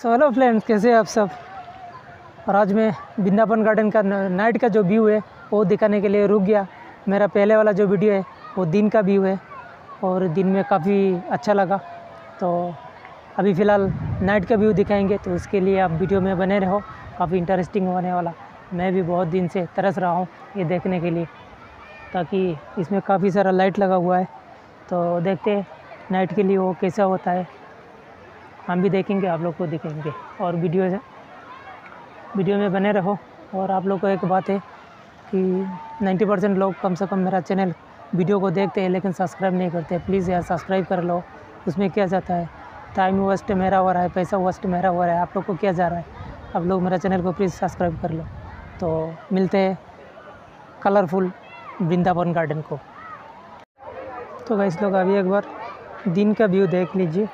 So hello friends, कैसे हैं आप सब। और आज मैं वृंदावन गार्डन का नाइट का जो व्यू है वो दिखाने के लिए रुक गया। मेरा पहले वाला जो वीडियो है वो दिन का व्यू है और दिन में काफ़ी अच्छा लगा। तो अभी फ़िलहाल नाइट का व्यू दिखाएंगे, तो उसके लिए आप वीडियो में बने रहो, काफ़ी इंटरेस्टिंग होने वाला। मैं भी बहुत दिन से तरस रहा हूँ ये देखने के लिए, ताकि इसमें काफ़ी सारा लाइट लगा हुआ है। तो देखते हैं नाइट के लिए वो कैसा होता है, हम भी देखेंगे, आप लोग को दिखाएंगे। और वीडियो में बने रहो। और आप लोग को एक बात है कि 90% लोग कम से कम मेरा चैनल वीडियो को देखते हैं लेकिन सब्सक्राइब नहीं करते। प्लीज़ यार सब्सक्राइब कर लो। उसमें क्या जाता है, टाइम वेस्ट मेरा हो रहा है, पैसा वेस्ट मेरा हो रहा है, आप लोग को क्या जा रहा है। आप लोग मेरा चैनल को प्लीज़ सब्सक्राइब कर लो। तो मिलते हैं कलरफुल वृंदावन गार्डन को। तो गाइस लोग अभी एक बार दिन का व्यू देख लीजिए।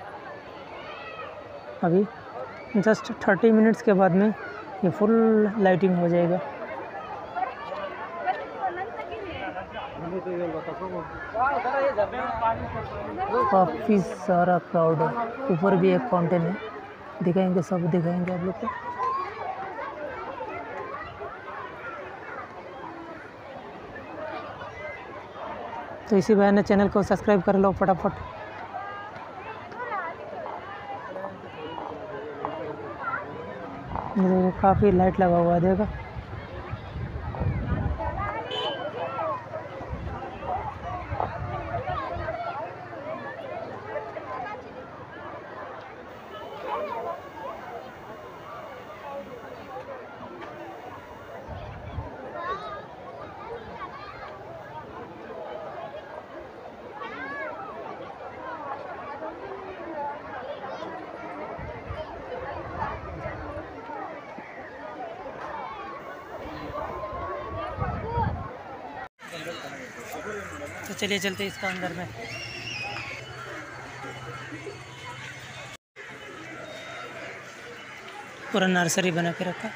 अभी जस्ट 30 मिनट्स के बाद में ये फुल लाइटिंग हो जाएगा। काफ़ी सारा क्राउड है। ऊपर भी एक फाउंटेन है, दिखाएंगे, सब दिखाएंगे आप लोग को। तो इसी बहाने चैनल को सब्सक्राइब कर लो फटाफट। देखो काफ़ी लाइट लगा हुआ है, देखो। तो चलिए चलते इसका अंदर में। पूरा नर्सरी बना के रखा।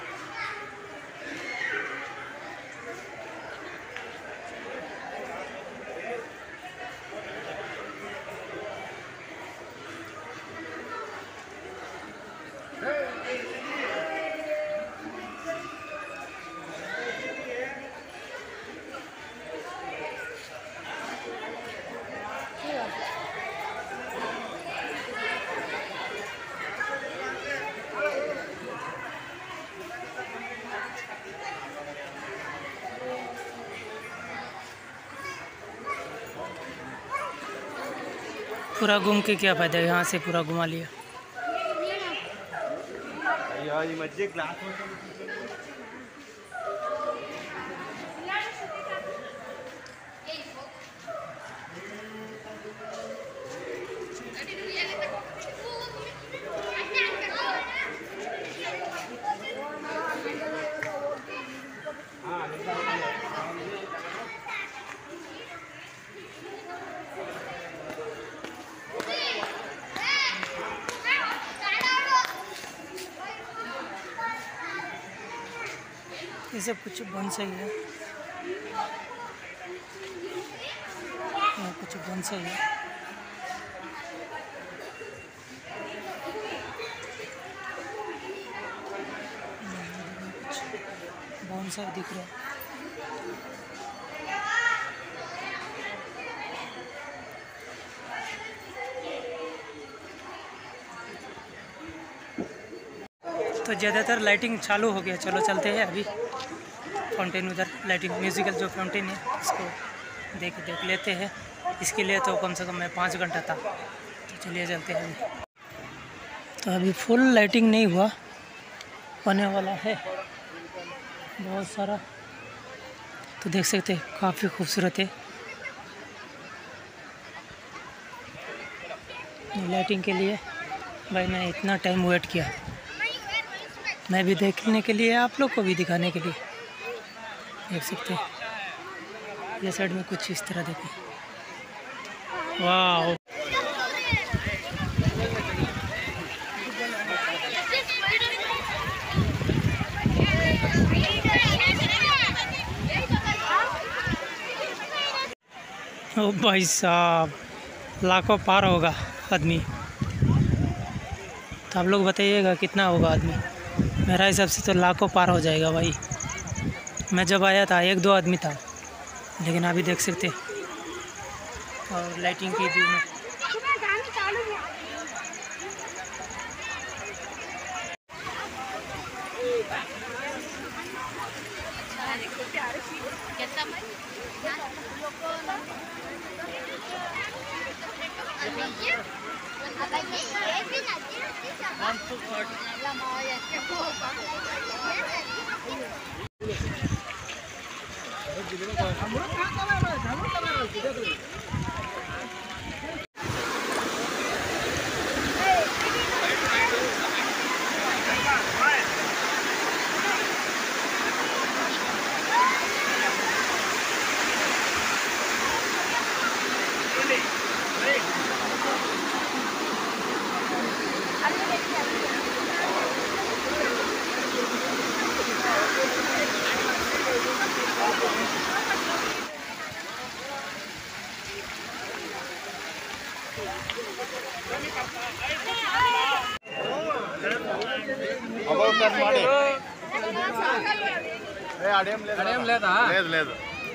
पूरा घूम के क्या फ़ायदा है, यहाँ से पूरा घुमा लिया। ये सब कुछ बन सही है, कुछ बन सही है। कुछ बन सा दिख रहा है। तो ज़्यादातर लाइटिंग चालू हो गया। चलो चलते हैं अभी फाउंटेन, उधर लाइटिंग म्यूज़िकल जो फाउंटेन है इसको देख लेते हैं। इसके लिए तो कम से कम मैं 5 घंटा था। तो चलिए चलते हैं अभी। तो अभी फुल लाइटिंग नहीं हुआ, होने वाला है बहुत सारा। तो देख सकते हैं काफ़ी खूबसूरत है लाइटिंग के लिए। भाई मैंने इतना टाइम वेट किया, मैं भी देखने के लिए, आप लोग को भी दिखाने के लिए। देख सकते हैं ये साइड में कुछ इस तरह देखें। वाह, ओ भाई साहब, लाखों पार होगा आदमी। तो आप लोग बताइएगा कितना होगा आदमी। मेरा हिसाब से तो लाखों पार हो जाएगा भाई। मैं जब आया था 1-2 आदमी था, लेकिन अभी देख सकते। और लाइटिंग की व्यू में లేదు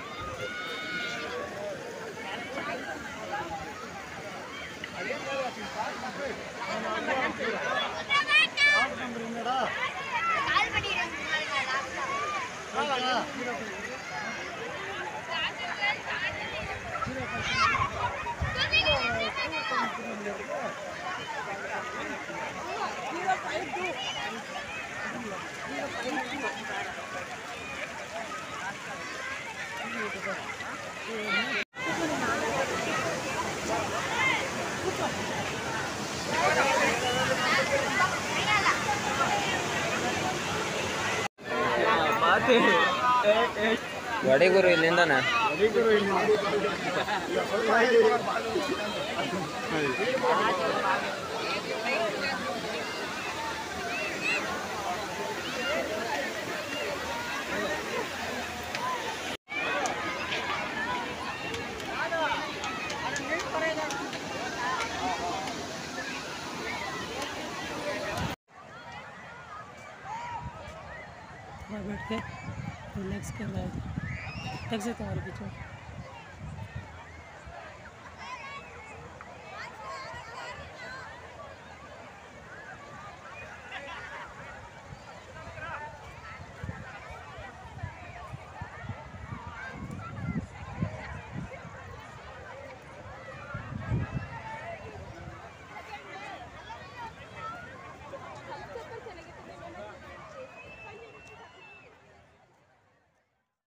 ವಡೆಗುರು ಇಲ್ಲಿಂದನಾ बैठ के रिलैक्स कर रहा है। देख सकते हैं हमारे पीछे